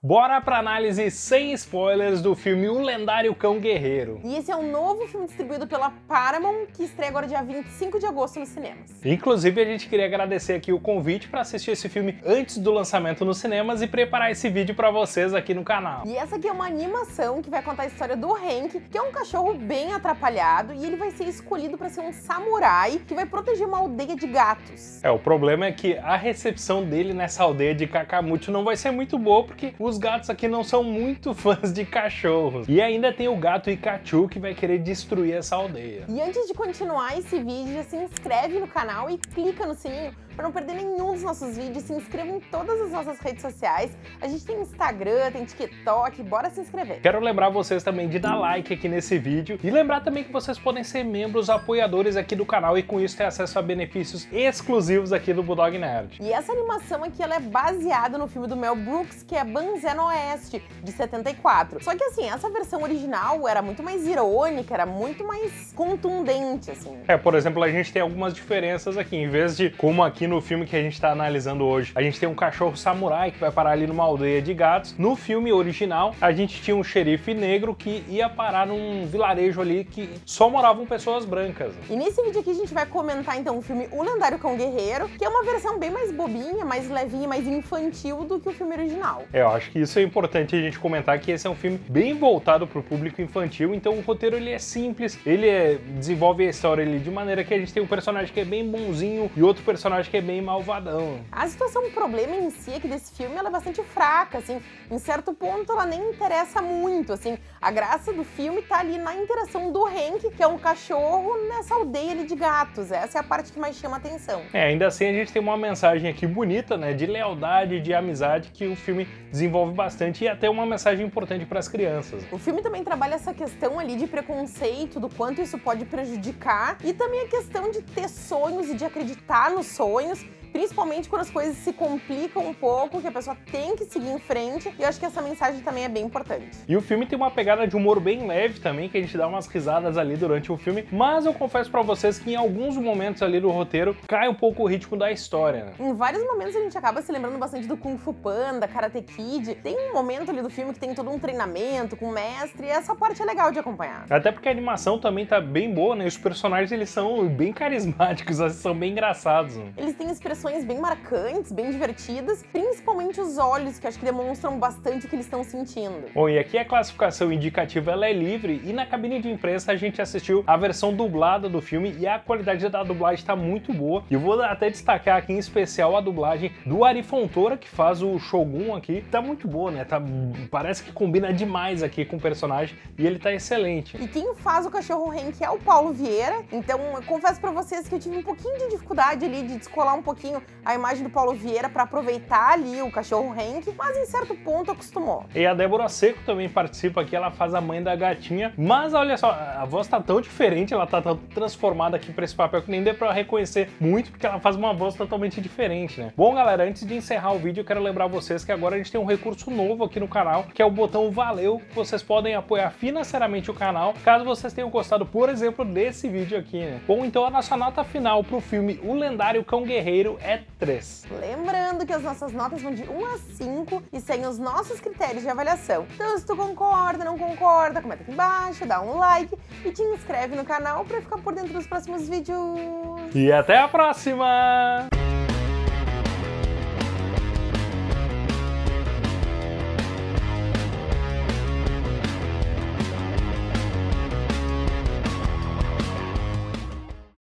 Bora pra análise sem spoilers do filme O Lendário Cão Guerreiro. E esse é um novo filme distribuído pela Paramount, que estreia agora dia 25 de agosto nos cinemas. Inclusive, a gente queria agradecer aqui o convite para assistir esse filme antes do lançamento nos cinemas e preparar esse vídeo para vocês aqui no canal. E essa aqui é uma animação que vai contar a história do Hank, que é um cachorro bem atrapalhado, e ele vai ser escolhido para ser um samurai que vai proteger uma aldeia de gatos. O problema é que a recepção dele nessa aldeia de Kakamucho não vai ser muito boa, porque os gatos aqui não são muito fãs de cachorros. E ainda tem o gato Ikachu que vai querer destruir essa aldeia. E antes de continuar esse vídeo, já se inscreve no canal e clica no sininho para não perder nenhum dos nossos vídeos. Se inscreva em todas as nossas redes sociais. A gente tem Instagram, tem TikTok, bora se inscrever. Quero lembrar vocês também de dar like aqui nesse vídeo e lembrar também que vocês podem ser membros apoiadores aqui do canal e com isso ter acesso a benefícios exclusivos aqui do Bulldog Nerd. E essa animação aqui ela é baseada no filme do Mel Brooks, que é Banzé no Oeste, de 74. Só que assim, essa versão original era muito mais irônica, era muito mais contundente, assim. Por exemplo, a gente tem algumas diferenças aqui. Em vez de, como aqui no filme que a gente tá analisando hoje, a gente tem um cachorro samurai que vai parar ali numa aldeia de gatos. No filme original, a gente tinha um xerife negro que ia parar num vilarejo ali que só moravam pessoas brancas. E nesse vídeo aqui a gente vai comentar então o filme O Lendário Cão Guerreiro, que é uma versão bem mais bobinha, mais levinha, mais infantil do que o filme original. Eu acho que isso é importante a gente comentar, que esse é um filme bem voltado para o público infantil, então o roteiro ele é simples, ele desenvolve a história ele, de maneira que a gente tem um personagem que é bem bonzinho e outro personagem que é bem malvadão. A situação, o problema em si é que desse filme ela é bastante fraca, assim, em certo ponto ela nem interessa muito, assim, a graça do filme tá ali na interação do Hank, que é um cachorro, nessa aldeia ali de gatos, essa é a parte que mais chama atenção. Ainda assim a gente tem uma mensagem aqui bonita, né, de lealdade, de amizade, que o filme desenvolve bastante e até uma mensagem importante para as crianças. O filme também trabalha essa questão ali de preconceito, do quanto isso pode prejudicar, e também a questão de ter sonhos e de acreditar nos sonhos, principalmente quando as coisas se complicam um pouco, que a pessoa tem que seguir em frente, e eu acho que essa mensagem também é bem importante. E o filme tem uma pegada de humor bem leve também, que a gente dá umas risadas ali durante o filme, mas eu confesso pra vocês que em alguns momentos ali do roteiro cai um pouco o ritmo da história, né? Em vários momentos a gente acaba se lembrando bastante do Kung Fu Panda, Karate Kid, tem um momento ali do filme que tem todo um treinamento com o mestre, e essa parte é legal de acompanhar. Até porque a animação também tá bem boa, né? Os personagens eles são bem carismáticos, eles são bem engraçados, né? Eles têm expressões bem marcantes, bem divertidas, principalmente os olhos, que acho que demonstram bastante o que eles estão sentindo. Bom, e aqui a classificação indicativa ela é livre, e na cabine de imprensa a gente assistiu a versão dublada do filme e a qualidade da dublagem tá muito boa. E eu vou até destacar aqui em especial a dublagem do Ari Fontoura, que faz o Shogun aqui. Tá muito boa, né? Parece que combina demais aqui com o personagem e ele tá excelente. E quem faz o cachorro Hank é o Paulo Vieira, então eu confesso pra vocês que eu tive um pouquinho de dificuldade ali de descolar um pouquinho a imagem do Paulo Vieira pra aproveitar ali o cachorro Hank, mas em certo ponto acostumou. E a Débora Seco também participa aqui, ela faz a mãe da gatinha, mas olha só, a voz tá tão diferente, ela tá tão transformada aqui pra esse papel que nem deu pra reconhecer muito, porque ela faz uma voz totalmente diferente, né? Bom, galera, antes de encerrar o vídeo, eu quero lembrar vocês que agora a gente tem um recurso novo aqui no canal, que é o botão Valeu, que vocês podem apoiar financeiramente o canal, caso vocês tenham gostado, por exemplo, desse vídeo aqui, né? Bom, então a nossa nota final pro filme O Lendário Cão Guerreiro é 3. Lembrando que as nossas notas vão de 1 a 5 e seguem os nossos critérios de avaliação. Então, se tu concorda, não concorda, comenta aqui embaixo, dá um like e te inscreve no canal pra ficar por dentro dos próximos vídeos. E até a próxima!